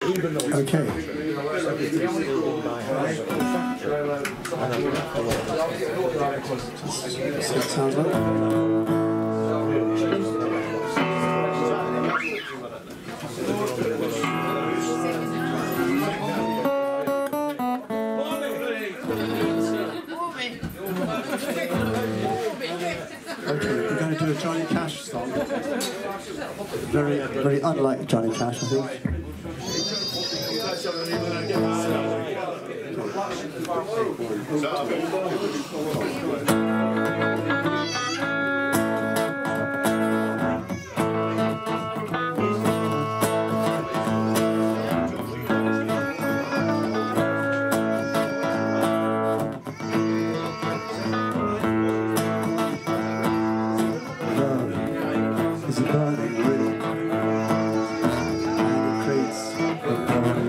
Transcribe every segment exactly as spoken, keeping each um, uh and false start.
Okay. That sounds like. Okay, we're going to do a Johnny Cash song. Very, very unlike Johnny Cash, I think. Is it burning really? And it creates a burning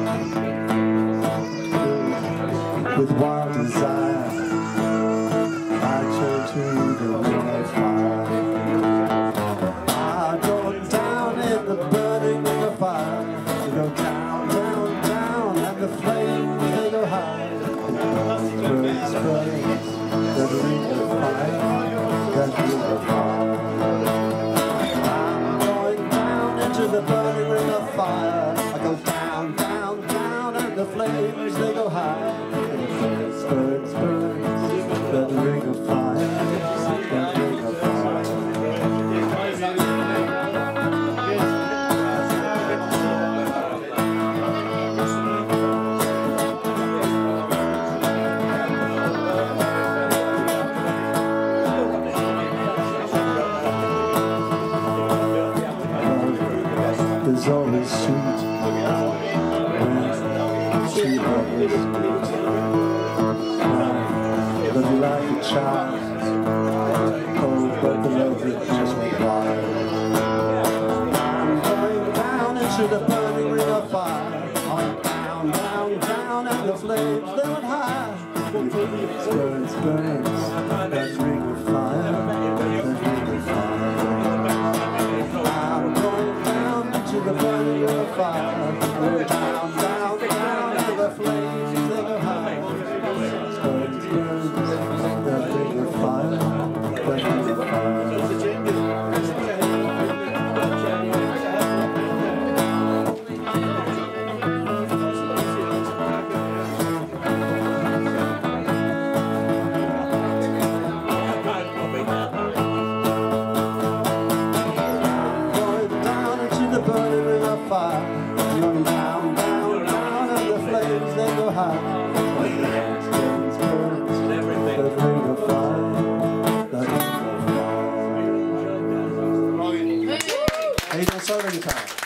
with wild desire. I turn to the ring of fire. I go down in the burning ring of fire. We go down, down, down, and the flames they go high. It burns, burns, burns, the ring of fire, that ring of fire. To the burning ring of fire, I go down, down, down, and the flames they go high. And it burns, burns, burns, that ring of fire, that ring of fire. It's always sweet when two lovers meet. Love you like a child, oh, but the love it just won't lie. I'm going down into the burning ring of fire. I'm down, down, down, and the flames they went high. It burns, burns, burns, that ring of fire, that ring of fire. To the burning of fire, we're down, down, down, to the flames they go high. Burns, burns, that ring of fire, that ring of fire. Fire. You're down, down, down, and the flames they go high. Burns, burns, burns, that ring of fire, that ring of fire. Haydn solo guitar.